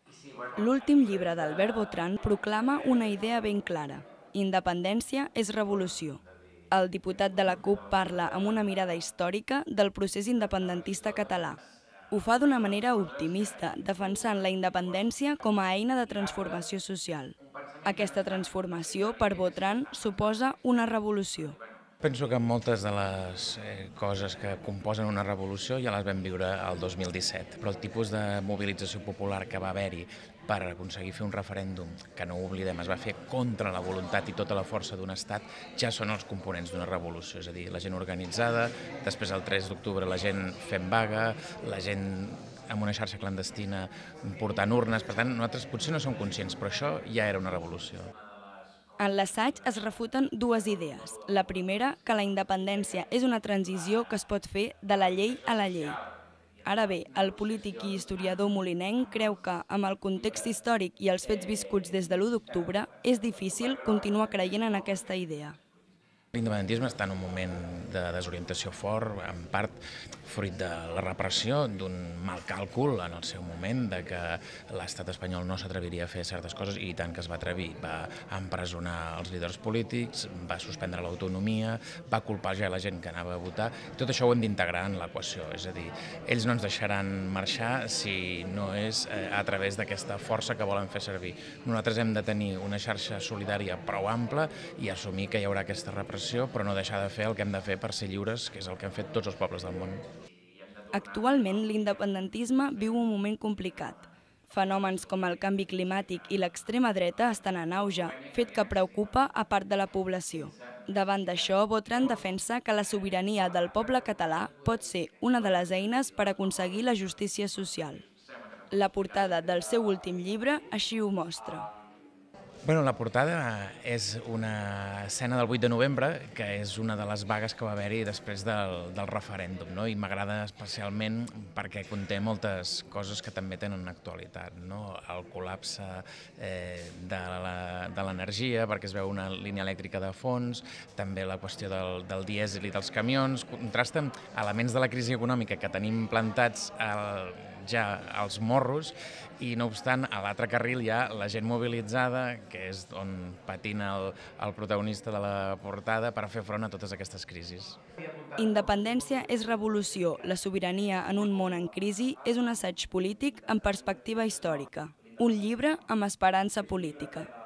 L'últim llibre d'Albert Botran proclama una idea ben clara: independència és revolució. El diputat de la CUP parla amb una mirada històrica del procés independentista català. Ho fa d'una manera optimista, defensant la independència com a eina de transformació social. Aquesta transformació, per Botran, suposa una revolució. Penso que moltes de les coses que composen una revolució ja les vam viure el 2017, però el tipus de mobilització popular que va haver-hi per aconseguir fer un referèndum, que no ho oblidem, es va fer contra la voluntat i tota la força d'un estat, ja són els components d'una revolució, és a dir, la gent organitzada, després el 3 d'octubre la gent fent vaga, la gent amb una xarxa clandestina portant urnes, per tant, nosaltres potser no som conscients, però això ja era una revolució. En l'assaig es refuten dues idees. La primera, que la independència és una transició que es pot fer de la llei a la llei. Ara bé, el polític i historiador molinenc creu que, amb el context històric i els fets viscuts des de l'1 d'octubre, és difícil continuar creient en aquesta idea. L'independentisme està en un moment de desorientació fort, en part fruit de la repressió, d'un mal càlcul en el seu moment, de que l'estat espanyol no s'atreviria a fer certes coses i tant que es va atrevir. Va empresonar els líders polítics, va suspendre l'autonomia, va culpar ja la gent que anava a votar. Tot això ho hem d'integrar en l'equació, és a dir, ells no ens deixaran marxar si no és a través d'aquesta força que volen fer servir. Nosaltres hem de tenir una xarxa solidària prou ampla i assumir que hi haurà aquesta repressió, però no deixar de fer el que hem de fer per ser lliures, que és el que han fet tots els pobles del món. Actualment, l'independentisme viu un moment complicat. Fenòmens com el canvi climàtic i l'extrema dreta estan en auge, fet que preocupa a part de la població. Davant d'això, Botran defensa que la sobirania del poble català pot ser una de les eines per aconseguir la justícia social. La portada del seu últim llibre així ho mostra. La portada és una escena del 8 de novembre, que és una de les vagues que va haver-hi després del referèndum, no? I m'agrada especialment perquè conté moltes coses que també tenen actualitat, no? El col·lapse de l'energia, perquè es veu una línia elèctrica de fons, també la qüestió del dièsel i dels camions, contrasta amb elements de la crisi econòmica que tenim plantats ja als morros i, no obstant, a l'altre carril hi ha la gent mobilitzada, que és on patina el protagonista de la portada per fer front a totes aquestes crisis. Independència és revolució, la sobirania en un món en crisi és un assaig polític amb perspectiva històrica. Un llibre amb esperança política.